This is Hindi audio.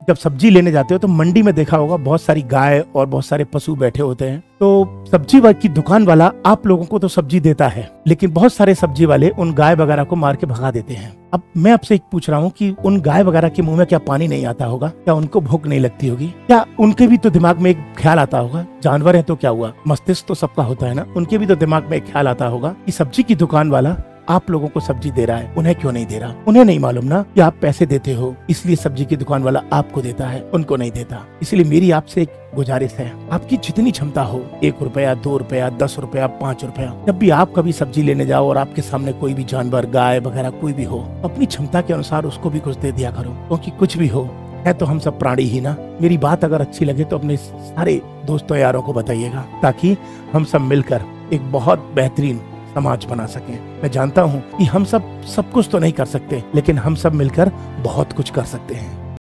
जब सब्जी लेने जाते हो तो मंडी में देखा होगा बहुत सारी गाय और बहुत सारे पशु बैठे होते हैं। तो सब्जी की दुकान वाला आप लोगों को तो सब्जी देता है, लेकिन बहुत सारे सब्जी वाले उन गाय वगैरह को मार के भगा देते हैं। अब मैं आपसे एक पूछ रहा हूँ कि उन गाय वगैरह के मुंह में क्या पानी नहीं आता होगा? क्या उनको भूख नहीं लगती होगी? क्या उनके भी तो दिमाग में एक ख्याल आता होगा? जानवर है तो क्या हुआ, मस्तिष्क तो सबका होता है ना, उनके भी तो दिमाग में एक ख्याल आता होगा कि सब्जी की दुकान वाला आप लोगों को सब्जी दे रहा है, उन्हें क्यों नहीं दे रहा? उन्हें नहीं मालूम ना कि आप पैसे देते हो, इसलिए सब्जी की दुकान वाला आपको देता है, उनको नहीं देता। इसलिए मेरी आपसे एक गुजारिश है, आपकी जितनी क्षमता हो, 1 रुपया, 2 रुपया, 10 रुपया, 5 रुपया, जब भी आप कभी सब्जी लेने जाओ और आपके सामने कोई भी जानवर, गाय वगैरह कोई भी हो, अपनी क्षमता के अनुसार उसको भी कुछ दे दिया करो, क्योंकि कुछ भी हो है तो हम सब प्राणी ही ना। मेरी बात अगर अच्छी लगे तो अपने सारे दोस्तों यारों को बताइएगा, ताकि हम सब मिलकर एक बहुत बेहतरीन समाज बना सकें। मैं जानता हूँ कि हम सब कुछ तो नहीं कर सकते, लेकिन हम सब मिलकर बहुत कुछ कर सकते हैं।